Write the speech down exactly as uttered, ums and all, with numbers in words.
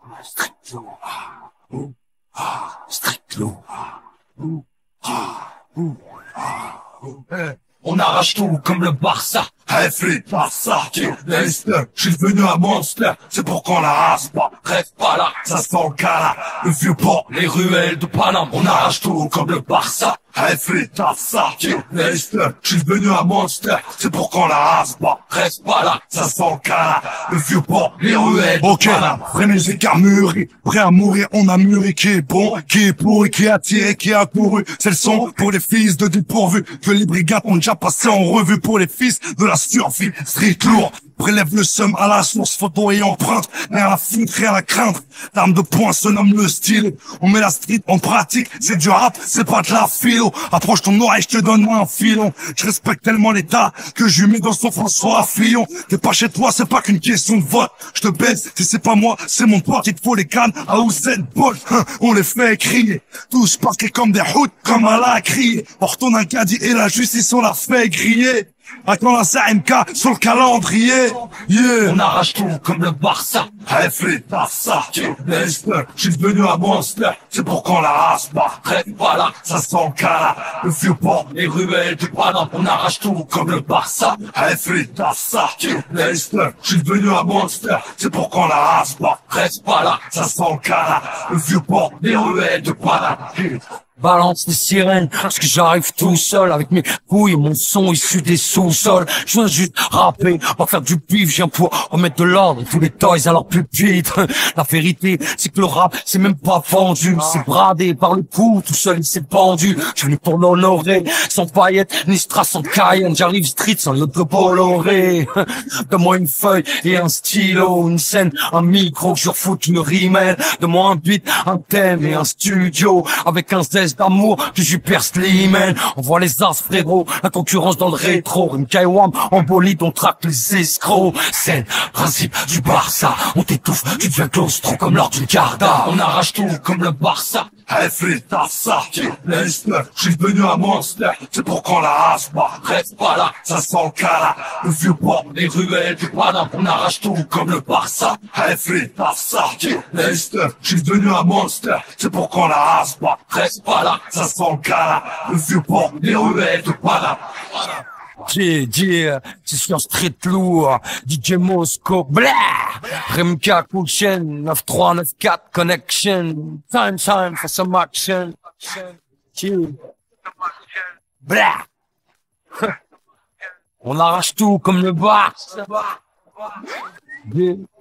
Strict lourd. Ouh, ah, strict lourd. Ouh, ah, ouh, ah, ouh. Eh, on arrache tout comme le Barça. Hey, flip, Barça, Leicester, je suis venu à Monster, c'est pour qu'on la rase pas. Reste pas là, ça sent le cas là. Le vieux port, les ruelles de Paname, on arrache tout comme le Barça. Hey, flip, Barça, Leicester, je suis venu à Monster, c'est pour qu'on la rase pas. Reste pas là, ça sent le cas là. Le vieux port, les ruelles de Paname. Frère mes écarts mûris, prêt à mourir, on a mûri qui est bon, qui est pourri, qui a tiré, qui a couru. C'est le son pour les fils de dépourvus, que les brigades ont déjà passé en revue pour les fils de la survie. Street lourd, prélève le seum à la source, photo et empreinte, rien à foutre, rien à craindre. L'arme de poing se nomme le style, on met la street en pratique, c'est du rap, c'est pas de la philo. Approche ton oreille, je te donne un filon. Je respecte tellement l'état que je lui mets dans son François Fillon. T'es pas chez toi, c'est pas qu'une question de vote. Je te baisse, si c'est pas moi, c'est mon pote, il te faut les cannes à Usain Bolt. Hein, on les fait crier, tous parqués comme des hoods, comme Allah a crié. On retourne un caddie et la justice, on la fait griller. Attends la C M K sur le calendrier, yeah. On arrache tout comme le Barça. Hey, flip, Barça, Leicester, je suis venu à Monster, c'est pour qu'on la rase pas. Reste pas là, Ça sent le cas là, le vieux port, les ruelles de Paname, on arrache tout comme le Barça. hey, flip, Barça, Leicester, je suis venu à Monster, c'est pour qu'on la rase pas. Reste pas là, Ça sent le cas là, le vieux port, les ruelles de Paname. Balance les sirènes, parce que j'arrive tout seul avec mes couilles et mon son issu des sous-sols. Je viens juste rapper, pas faire du pif, je viens pour remettre de l'ordre et tous les toys à leur pupitre. La vérité, c'est que le rap, c'est même pas vendu, c'est bradé par le cou, tout seul il s'est pendu. Je suis venu pour l'honorer, sans paillettes, ni strass, sans Cayenne. J'arrive street sans l'autre Bolloré. Donne-moi une feuille et un stylo, une scène, un micro, que je refoute une rimelle. Donne-moi un beat, un thème et un studio, avec un zeste d'amour que je lui perce les emails. On voit les as frérot, la concurrence dans le rétro. Une Kaiwam en bolide, on traque les escrocs. C'est le principe du Barça, on t'étouffe, tu deviens claustro comme lors d'une Garda. On arrache tout comme le Barça. hey, flip, Barça, Leicester, je suis venu à Monster, c'est pour qu'on la rase pas. Reste pas là, Ça sent le cas là, le vieux port, les ruelles du Paname, on arrache tout comme le Barça. hey, flip, Barça, Leicester, je suis venu à Monster, c'est pour qu'on la rase pas. Reste pas là, Ça sent le cas là, le vieux port, les ruelles de Paname. Yeah, yeah, c'est sur street lourd, D J Mosco, blah! Remka, cool chain, neuf trois neuf quatre, connection, time, time for some action. Yeah. Blah! On arrache tout comme le bar. Yeah.